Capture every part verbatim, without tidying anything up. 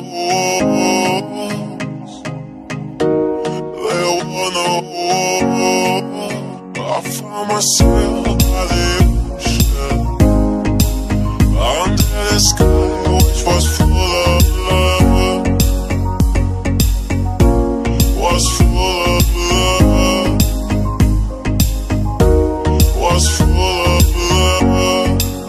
walls. There were no walls. I found myself by the ocean, under the sky which was full of love, was full of love, was full of love.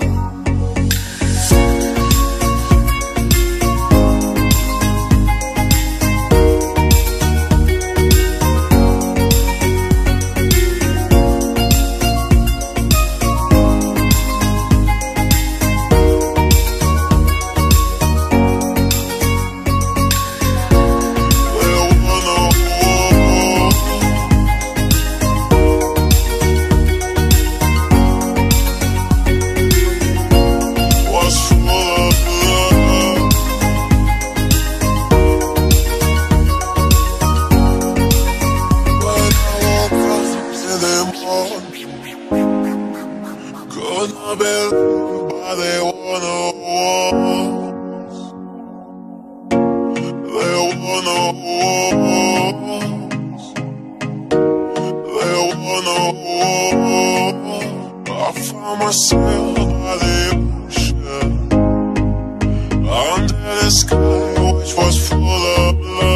Could not believe why there were no walls. There were no walls. There were no walls. I found myself by the ocean, under the sky which was full of love.